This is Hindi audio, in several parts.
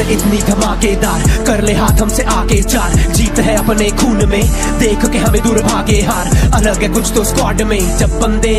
से इतनी धमाकेदार, कर ले हाथ हमसे आके चार। जीत है अपने खून में, देख के हमें दूर भागे हार। अलग है कुछ तो स्क्वाड में, जब बंदे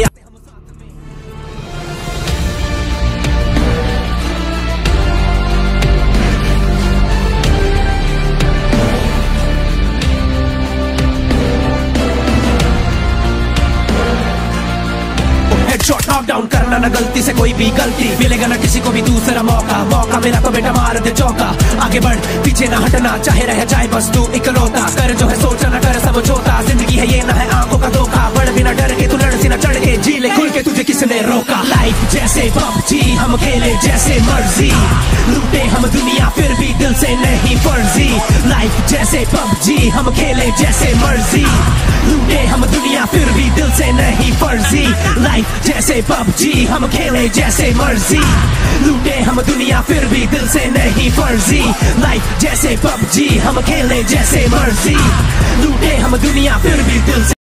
शॉट नॉक डाउन करना ना गलती से कोई भी गलती, मिलेगा ना किसी को भी दूसरा मौका। मौका मिला तो बेटा मार दे चौका। आगे बढ़ पीछे ना हटना, चाहे रह जाए बस तू इकलौता। कर जो है सोचा ना कर समझौता, जिंदगी है ये ना है आंखों का धोखा। बढ़ बिना डर के तू लड़ सी ना चढ़ के, जी ले खुल के तुझे किसने रोका। लाइफ जैसे पबजी हम खेले जैसे मर्जी, लूटे हम दुनिया फिर भी दिल से नहीं फर्जी। लाइफ जैसे पबजी हम खेले जैसे मर्जी, लूटे हम दुनिया फिर भी दिल से नहीं फर्जी। लाइफ जैसे पबजी हम खेले जैसे मर्जी, लूटे हम दुनिया फिर भी दिल से नहीं फर्जी। लाइफ जैसे पबजी हम खेले जैसे मर्जी, लूटे हम दुनिया फिर भी दिल से